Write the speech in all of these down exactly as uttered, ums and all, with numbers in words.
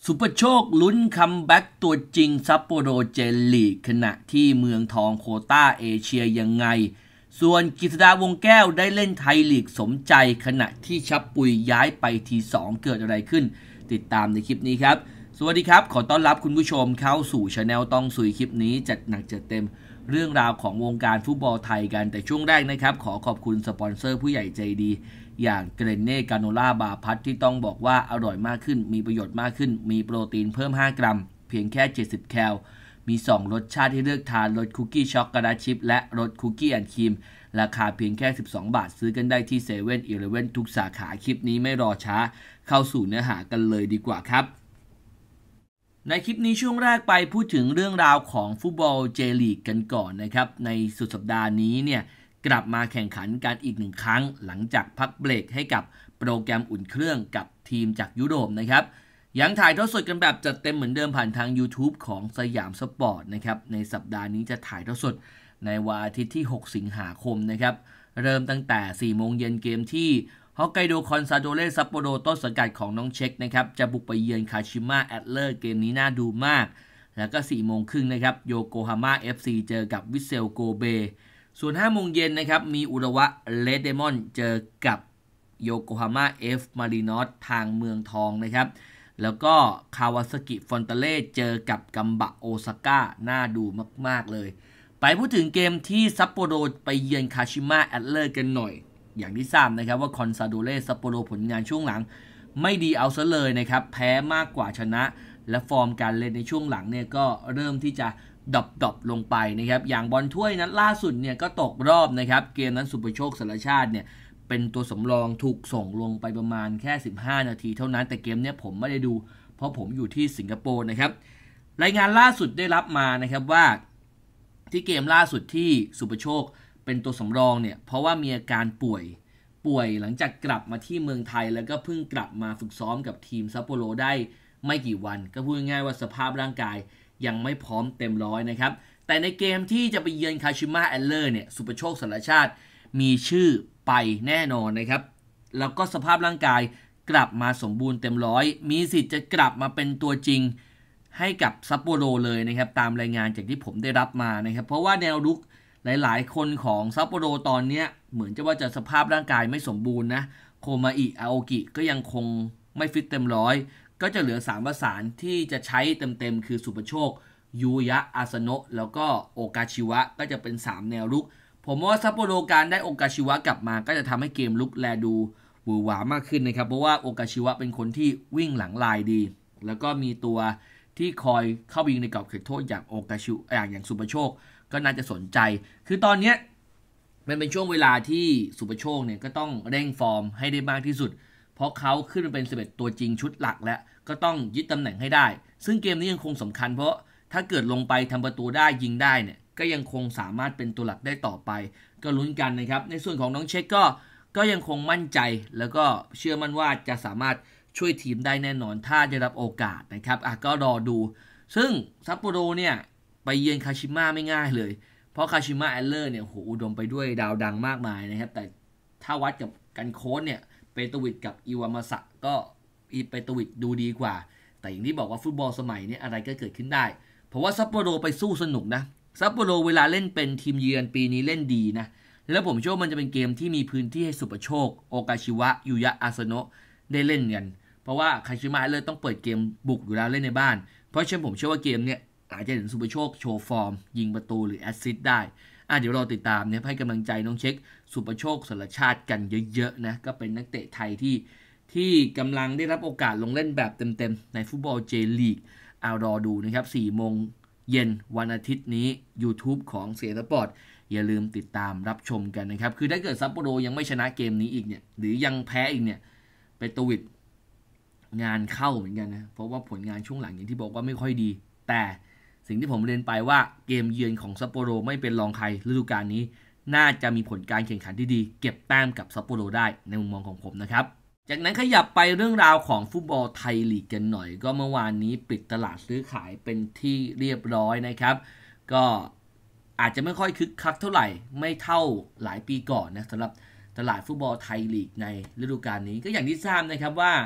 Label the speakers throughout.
Speaker 1: ซุปเปอร์โชคลุ้นคัมแบ็กตัวจริงซัปโปโรเจนลีกขณะที่เมืองทองโควต้าเอเชียยังไงส่วนกฤษดาวงแก้วได้เล่นไทยลีกสมใจขณะที่ชับปุยย้ายไปทีสองเกิดอะไรขึ้นติดตามในคลิปนี้ครับสวัสดีครับขอต้อนรับคุณผู้ชมเข้าสู่ช anel ต้องสุยคลิปนี้จัดหนักจัดเต็มเรื่องราวของวงการฟุตบอลไทยกันแต่ช่วงแรกนะครับขอขอบคุณสปอนเซอร์ผู้ใหญ่ใจดีอย่างเกรนเน่กาโนล่าบาร์พัทที่ต้องบอกว่าอร่อยมากขึ้นมีประโยชน์มากขึ้นมีโปรตีนเพิ่มห้ากรัมเพียงแค่เจ็ดสิบแคลมีสองรสชาติให้เลือกทานรสคุกกี้ช็อกโกแลตชิพและรสคุกกี้แอนด์ครีมราคาเพียงแค่สิบสองบาทซื้อกันได้ที่เซเว่นอีเลฟเว่นทุกสาขาคลิปนี้ไม่รอช้าเข้าสู่เนื้อหากันเลยดีกว่าครับในคลิปนี้ช่วงแรกไปพูดถึงเรื่องราวของฟุตบอลเจลีกกันก่อนนะครับในสุดสัปดาห์นี้เนี่ยกลับมาแข่งขันกันอีกหนึ่งครั้งหลังจากพักเบรกให้กับโปรแกรมอุ่นเครื่องกับทีมจากยุโรปนะครับยังถ่ายทอดสดกันแบบจัดเต็มเหมือนเดิมผ่านทาง YouTube ของสยามสปอร์ตนะครับในสัปดาห์นี้จะถ่ายทอดสดในวันอาทิตย์ที่หกสิงหาคมนะครับเริ่มตั้งแต่สี่โมงเย็นเกมที่ฮอกไกโดคอนซาโดเรซัปโปโรต้นสังกัดของน้องเช็คนะครับจะบุกไปเยือนคาชิมะแอตเลอร์เกมนี้น่าดูมากแล้วก็สี่โมงครึ่งนะครับโยโกฮาม่า เอฟ ซี เจอกับวิเซลโกเบส่วนห้าโมงเย็นนะครับมีอุระวะเลดเดมอนเจอกับโยโกฮาม่าเอฟมารินอสทางเมืองทองนะครับแล้วก็คาวาซากิฟอนตาเล่เจอกับกัมบะโอซาก้าน่าดูมากๆเลยไปพูดถึงเกมที่ซัปโปโรไปเยือนคาชิมะแอตเลอร์กันหน่อยอย่างที่ทราบนะครับว่าคอนซาโดเรซัปโปโรผลงานช่วงหลังไม่ดีเอาซะเลยนะครับแพ้มากกว่าชนะและฟอร์มการเล่นในช่วงหลังเนี่ยก็เริ่มที่จะดรอปดรอปลงไปนะครับอย่างบอลถ้วยนั้นล่าสุดเนี่ยก็ตกรอบนะครับเกมนั้นสุภโชคสารชาติเนี่ยเป็นตัวสำรองถูกส่งลงไปประมาณแค่สิบห้านาทีเท่านั้นแต่เกมเนี้ยผมไม่ได้ดูเพราะผมอยู่ที่สิงคโปร์นะครับรายงานล่าสุดได้รับมานะครับว่าที่เกมล่าสุดที่สุภโชคเป็นตัวสำรองเนี่ยเพราะว่ามีอาการป่วยป่วยหลังจากกลับมาที่เมืองไทยแล้วก็เพิ่งกลับมาฝึกซ้อมกับทีมซัปโปโรได้ไม่กี่วันก็พูดง่ายๆว่าสภาพร่างกายยังไม่พร้อมเต็มร้อยนะครับแต่ในเกมที่จะไปเยือนคาชิมะแอตเลอร์เนี่ยสุภโชคสารชาติมีชื่อไปแน่นอนนะครับแล้วก็สภาพร่างกายกลับมาสมบูรณ์เต็มร้อยมีสิทธิ์จะกลับมาเป็นตัวจริงให้กับซัปโปโรเลยนะครับตามรายงานจากที่ผมได้รับมานะครับเพราะว่าแนวรุกหลายๆคนของซัปโปโรตอนนี้เหมือนจะว่าจะสภาพร่างกายไม่สมบูรณ์นะโคมาอิอาโอกิก็ยังคงไม่ฟิตเต็มร้อยก็จะเหลือสามประสานที่จะใช้เต็มๆคือสุภโชคยูยะอาสโนะแล้วก็โอกาชิวะก็จะเป็นสามแนวรุกผมว่าซัปโปโรการได้โอกาชิวะกลับมาก็จะทำให้เกมลุกแลดูหวือหวามากขึ้นนะครับเพราะว่าโอกาชิวะเป็นคนที่วิ่งหลังลายดีแล้วก็มีตัวที่คอยเข้ายิงในกรอบเขตโทษอย่างโอกาชิวะอย่างอย่างสุภโชคก็น่าจะสนใจคือตอนนี้มันเป็นช่วงเวลาที่สุภโชคเนี่ยก็ต้องเร่งฟอร์มให้ได้มากที่สุดเพราะเขาขึ้นมาเป็นสิบเอ็ดตัวจริงชุดหลักแล้วก็ต้องยึดตำแหน่งให้ได้ซึ่งเกมนี้ยังคงสำคัญเพราะถ้าเกิดลงไปทำประตูได้ยิงได้เนี่ยก็ยังคงสามารถเป็นตัวหลักได้ต่อไปก็ลุ้นกันนะครับในส่วนของน้องเช็คก็ก็ยังคงมั่นใจแล้วก็เชื่อมั่นว่าจะสามารถช่วยทีมได้แน่นอนถ้าได้รับโอกาสนะครับอ่ะก็รอดูซึ่งซัปโปโรเนี่ยไปเยือนคาชิมะไม่ง่ายเลยเพราะคาชิมะแอตเลอร์เนี่ยโหอุดมไปด้วยดาวดังมากมายนะครับแต่ถ้าวัดกับกันโค้ชเนี่ยเปโตวิชกับอิวามาสะก็อีเปโตวิชดูดีกว่าแต่อย่างที่บอกว่าฟุตบอลสมัยนี้อะไรก็เกิดขึ้นได้เพราะว่าซัปโปโรไปสู้สนุกนะซัปโปโรเวลาเล่นเป็นทีมเยือนปีนี้เล่นดีนะแล้วผมเชื่อว่ามันจะเป็นเกมที่มีพื้นที่ให้สุภโชคโอกาชิวะยูยะอาสโนะได้เล่นกันเพราะว่าคาชิมะเลยต้องเปิดเกมบุกอยู่แล้วเล่นในบ้านเพราะฉะนั้นผมเชื่อว่าเกมเนี้ยอาจจะเห็นสุภโชคโชว์ฟอร์มยิงประตูหรือแอสซิสต์ได้อ่ะเดี๋ยวเราติดตามเนี่ยให้กำลังใจน้องเช็คสุภโชคสารชาติกันเยอะๆนะก็เป็นนักเตะไทยที่ที่กำลังได้รับโอกาสลงเล่นแบบเต็มๆในฟุตบอลเจลีกเอารอดูนะครับสี่โมงเย็นวันอาทิตย์นี้ YouTube ของเสียสปอร์ตอย่าลืมติดตามรับชมกันนะครับคือถ้าเกิดซัปโปโรยังไม่ชนะเกมนี้อีกเนี่ยหรือยังแพ้อีกเนี่ยเปโตวิชงานเข้าเหมือนกันนะเพราะว่าผลงานช่วงหลังอย่างที่บอกว่าไม่ค่อยดีแต่สิ่งที่ผมเรียนไปว่าเกมเยือนของซัปโปโรไม่เป็นรองใครฤดูกาลนี้น่าจะมีผลการแข่งขันที่ดีเก็บแต้มกับซัปโปโรได้ในมุมมองของผมนะครับจากนั้นขยับไปเรื่องราวของฟุตบอลไทยลีกกันหน่อยก็เมื่อวานนี้ปิดตลาดซื้อขายเป็นที่เรียบร้อยนะครับก็อาจจะไม่ค่อยคึกคักเท่าไหร่ไม่เท่าหลายปีก่อนนะสำหรับตลาดฟุตบอลไทยลีกในฤดูกาลนี้ก็อย่างที่ทราบนะครับว่า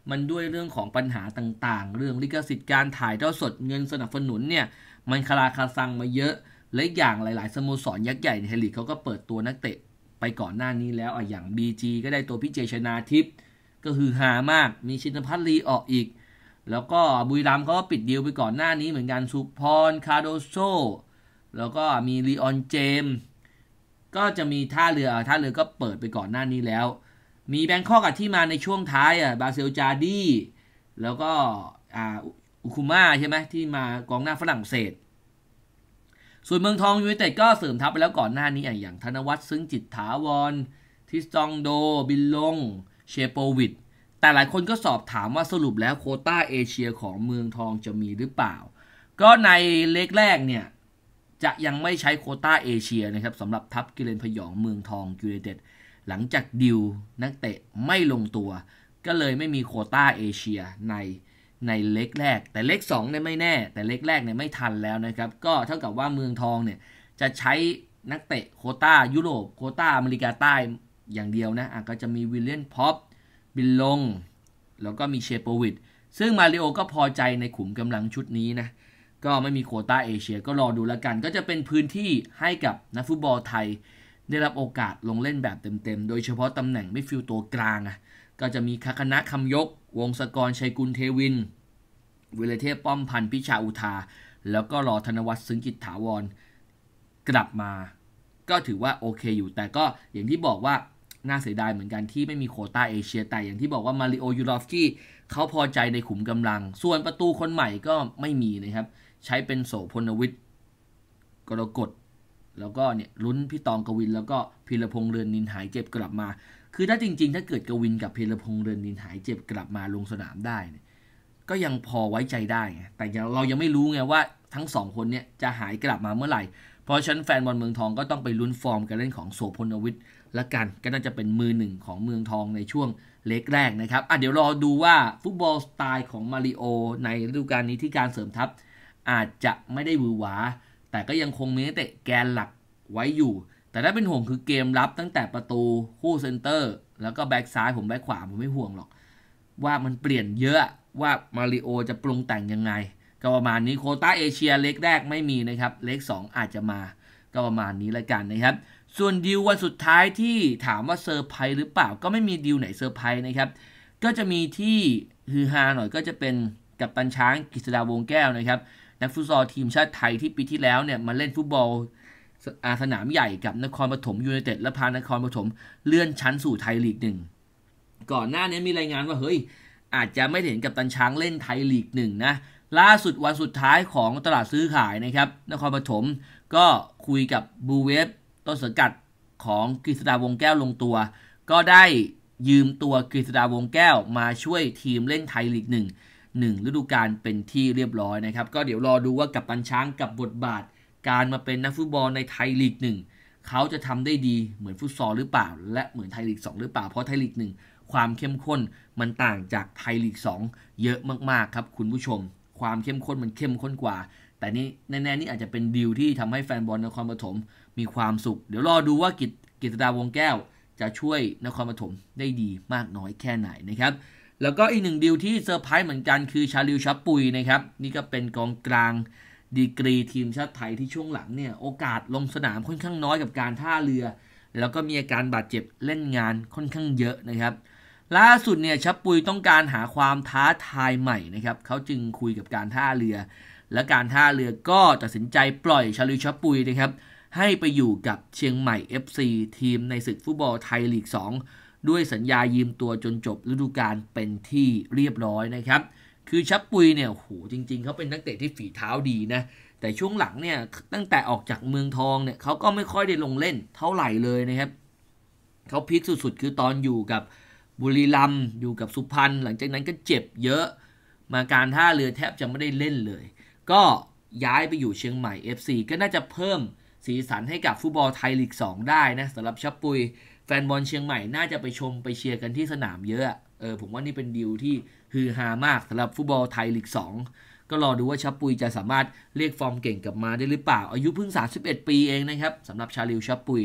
Speaker 1: มันด้วยเรื่องของปัญหาต่างๆเรื่องลิขสิทธิ์การถ่ายทอดสดเงินสนับสนุนเนี่ยมันคลาคาซังมาเยอะและอย่างหลายๆสโมสรยักษ์ใหญ่ในไทยลีกเขาก็เปิดตัวนักเตะไปก่อนหน้านี้แล้วอ่ะอย่าง บี จี ก็ได้ตัวพี่เจชนาทิพย์ก็คือหามากมีชินภัทรลีออกอีกแล้วก็บุรีรัมย์เขาก็ปิดดีลไปก่อนหน้านี้เหมือนกันสุพรคาโดโซแล้วก็มีลีออนเจมก็จะมีท่าเรือท่าเรือก็เปิดไปก่อนหน้านี้แล้วมีแบงคอกที่มาในช่วงท้ายอ่ะบาเซลจาดีแล้วก็อ่าอุคุม่าใช่ไหมที่มากองหน้าฝรั่งเศสส่วนเมืองทองยูไนเต็ดก็เสริมทัพไปแล้วก่อนหน้านี้อย่างธนวัฒน์ซึ้งจิตถาวรทิสตองโดบินลงเชโปวิดแต่หลายคนก็สอบถามว่าสรุปแล้วโควต้าเอเชียของเมืองทองจะมีหรือเปล่าก็ในเล็กแรกเนี่ยจะยังไม่ใช้โควต้าเอเชียนะครับสำหรับทัพกิเลนพยองเมืองทองยูไนเต็ดหลังจากดิวนักเตะไม่ลงตัวก็เลยไม่มีโควต้าเอเชียในในเล็กแรกแต่เล็กสองเนี่ยไม่แน่แต่เล็กแรกเนี่ยไม่ทันแล้วนะครับก็เท่ากับว่าเมืองทองเนี่ยจะใช้นักเตะโควต้ายุโรปโควต้าอเมริกาใต้อย่างเดียวนะอ่ะก็จะมีวิลเลียนพ็อปบินลงแล้วก็มีเชโปวิดซึ่งมาริโอก็พอใจในขุมกำลังชุดนี้นะก็ไม่มีโควต้าเอเชียก็รอดูแล้วกันก็จะเป็นพื้นที่ให้กับนักฟุตบอลไทยได้รับโอกาสลงเล่นแบบเต็มๆโดยเฉพาะตำแหน่งมิดฟิลด์ตัวกลางอ่ะก็จะมีคณะคำยกวงศกรชัยกุลเทวินวิเลเทพป้อมพันธ์พิชาอุทาแล้วก็รอธนวัฒน์ซึ้งจิตถาวรกลับมาก็ถือว่าโอเคอยู่แต่ก็อย่างที่บอกว่าน่าเสียดายเหมือนกันที่ไม่มีโควต้าเอเชียแต่อย่างที่บอกว่ามาริโอยูรอฟสกี้เขาพอใจในขุมกำลังส่วนประตูคนใหม่ก็ไม่มีนะครับใช้เป็นโสพลวิทย์กรกฎแล้วก็เนี่ยลุ้นพี่ตองกวินแล้วก็พีรพงษ์เรือนนินหายเจ็บกลับมาคือถ้าจริงๆถ้าเกิดกวินกับพีรพงษ์เรือนนินหายเจ็บกลับมาลงสนามได้เนี่ยก็ยังพอไว้ใจได้ไงแต่เรายังไม่รู้ไงว่าทั้งสองคนเนี่ยจะหายกลับมาเมื่อไหร่เพราะฉะนั้นแฟนบอลเมืองทองก็ต้องไปลุ้นฟอร์มการเล่นของโสพลวิทย์ละกันก็น่าจะเป็นมือหนึ่งของเมืองทองในช่วงเล็กแรกนะครับอ่ะเดี๋ยวรอดูว่าฟุตบอลสไตล์ของมาริโอในฤดูกาลนี้ที่การเสริมทัพอาจจะไม่ได้หวือหวาแต่ก็ยังคงมีนักเตะแกนหลักไว้อยู่แต่ถ้าเป็นห่วงคือเกมรับตั้งแต่ประตูคู่เซนเตอร์แล้วก็แบ็กซ้ายผมแบ็กขวาผมไม่ห่วงหรอกว่ามันเปลี่ยนเยอะว่ามาริโอจะปรุงแต่งยังไงก็ประมาณนี้โควต้าเอเชียเล็กแรกไม่มีนะครับเล็กสองอาจจะมาก็ประมาณนี้ละกันนะครับส่วนดีลวันสุดท้ายที่ถามว่าเซอร์ไพรส์หรือเปล่าก็ไม่มีดีลไหนเซอร์ไพรส์นะครับก็จะมีที่ฮือฮาหน่อยก็จะเป็นกัปตันช้างกฤษดาวงแก้วนะครับนักฟุตซอลทีมชาติไทยที่ปีที่แล้วเนี่ยมาเล่นฟุตบอลสนามใหญ่กับนครปฐมยูไนเต็ดและพานครปฐมเลื่อนชั้นสู่ไทยลีกหนึ่งก่อนหน้านี้มีรายงานว่าเฮ้ยอาจจะไม่เห็นกัปตันช้างเล่นไทยลีกหนึ่งนะล่าสุดวันสุดท้ายของตลาดซื้อขายนะครับนครปฐมก็คุยกับบูเวฟต้นสังกัดของกฤษดาวงแก้วลงตัวก็ได้ยืมตัวกฤษดาวงแก้วมาช่วยทีมเล่นไทยลีกหนึ่งหนึ่งฤดูกาลเป็นที่เรียบร้อยนะครับก็เดี๋ยวรอดูว่ากัปตันช้างกับบทบาทการมาเป็นนักฟุตบอลในไทยลีกหนึ่งเขาจะทำได้ดีเหมือนฟุตซอลหรือเปล่าและเหมือนไทยลีกสองหรือเปล่าเพราะไทยลีกหนึ่งความเข้มข้นมันต่างจากไทยลีกสองเยอะมากๆครับคุณผู้ชมความเข้มข้นมันเข้มข้นกว่าแต่นี่แน่ๆนี่อาจจะเป็นดีลที่ทำให้แฟนบอลนครปฐมมีความสุขเดี๋ยวรอดูว่ากิจกฤษดาวงแก้วจะช่วยนครปฐมได้ดีมากน้อยแค่ไหนนะครับแล้วก็อีกหนึ่งดีลที่เซอร์ไพรส์เหมือนกันคือชาลิวชับปุยนะครับนี่ก็เป็นกองกลางดีกรีทีมชาติไทยที่ช่วงหลังเนี่ยโอกาสลงสนามค่อนข้างน้อยกับการท่าเรือแล้วก็มีอาการบาดเจ็บเล่นงานค่อนข้างเยอะนะครับล่าสุดเนี่ยชับปุยต้องการหาความท้าทายใหม่นะครับเขาจึงคุยกับการท่าเรือและการท่าเรือก็ตัดสินใจปล่อยชาลิวชับปุยนะครับให้ไปอยู่กับเชียงใหม่ เอฟ ซี ทีมในศึกฟุตบอลไทยลีกสองด้วยสัญญายืมตัวจนจบฤดูกาลเป็นที่เรียบร้อยนะครับคือชับปุยเนี่ยโหจริงๆเขาเป็นนักเตะที่ฝีเท้าดีนะแต่ช่วงหลังเนี่ยตั้งแต่ออกจากเมืองทองเนี่ยเขาก็ไม่ค่อยได้ลงเล่นเท่าไหร่เลยนะครับเขาพีคสุดๆคือตอนอยู่กับบุรีรัมย์อยู่กับสุพรรณหลังจากนั้นก็เจ็บเยอะมาการท่าเรือแทบจะไม่ได้เล่นเลยก็ย้ายไปอยู่เชียงใหม่ เอฟ ซี ก็น่าจะเพิ่มสีสันให้กับฟุตบอลไทยลีกสองได้นะสำหรับชับปุยแฟนบอลเชียงใหม่น่าจะไปชมไปเชียร์กันที่สนามเยอะเออผมว่านี่เป็นดีลที่ฮือฮามากสำหรับฟุตบอลไทยลีกสองก็รอดูว่าชับปุยจะสามารถเรียกฟอร์มเก่งกลับมาได้หรือเปล่าอายุเพิ่งสามสิบเอ็ดปีเองนะครับสำหรับชาลิวชับปุย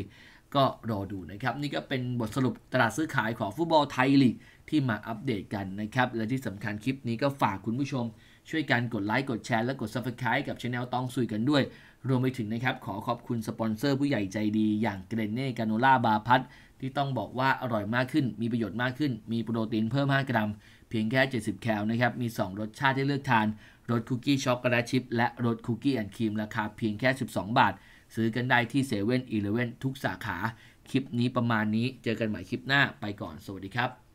Speaker 1: ก็รอดูนะครับนี่ก็เป็นบทสรุปตลาดซื้อขายของฟุตบอลไทยลีกที่มาอัปเดตกันนะครับและที่สำคัญคลิปนี้ก็ฝากคุณผู้ชมช่วยกันกดไลค์กดแชร์และกด ซับสไครบ์ กับ Channel ต้องซุยกันด้วยรวมไปถึงนะครับขอขอบคุณสปอนเซอร์ผู้ใหญ่ใจดีอย่างเกรเน่กาโนล่าบาร์พัทที่ต้องบอกว่าอร่อยมากขึ้นมีประโยชน์มากขึ้นมีโปรตีนเพิ่มห้ากรัมเพียงแค่เจ็ดสิบแคลนะครับมีสองรสชาติให้เลือกทานรสคุกกี้ช็อกโกแลตชิพและรสคุกกี้แอนด์ครีมราคาเพียงแค่สิบสองบาทซื้อกันได้ที่เซเว่นอีเลฟเว่นทุกสาขาคลิปนี้ประมาณนี้เจอกันใหม่คลิปหน้าไปก่อนสวัสดีครับ